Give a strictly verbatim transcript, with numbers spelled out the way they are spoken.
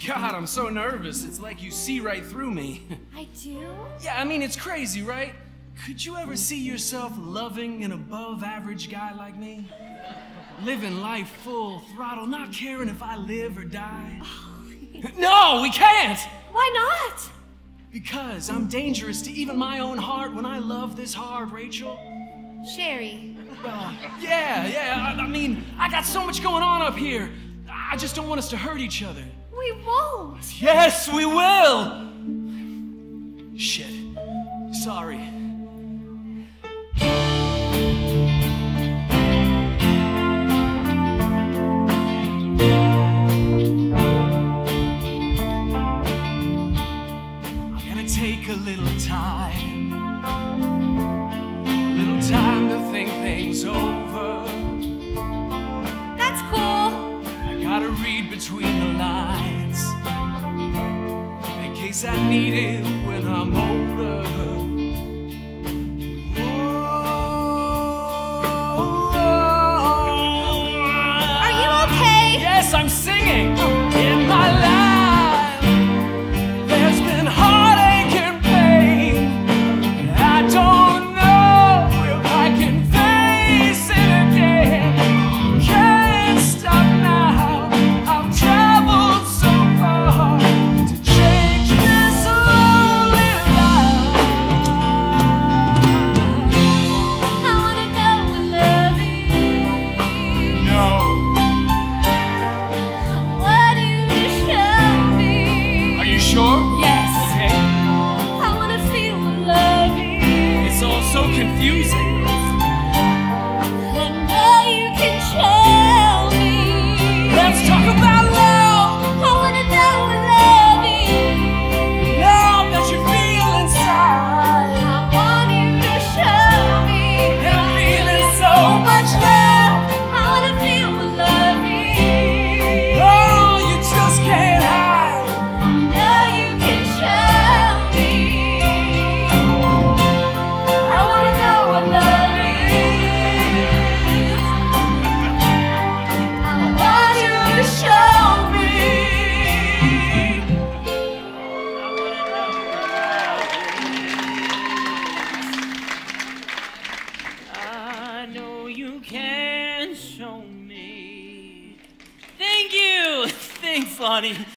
God, I'm so nervous. It's like you see right through me. I do? Yeah, I mean, it's crazy, right? Could you ever see yourself loving an above-average guy like me? Living life full throttle, not caring if I live or die? No, we can't! Why not? Because I'm dangerous to even my own heart when I love this hard, Rachel. Sherrie. Uh, yeah, yeah, I, I mean, I got so much going on up here. I just don't want us to hurt each other. We won't. Yes, we will! Shit. Sorry. I'm gonna take a little time. A little time to think things over. That's cool. I gotta read between the lines in case I need it when I'm older. Are you okay? Yes, I'm singing. In my life, there's been heartache and pain. I don't know if I can face it again. Can't stop now. I've traveled so far to change this lonely life. I wanna go and love you. No. What you show me. Are you sure? Yes. Okay. I wanna feel love you. It's all so confusing. I know you can show me. Let's talk about love. I wanna know and love you. Now that you feel inside. I want you to show me. And I'm feeling so much love. I wanna feel love you. Oh, you just can't hide. I know you can show me. I wanna know and love you. I want you to show me. I know you can show me. Thank you. Thanks, Lonnie.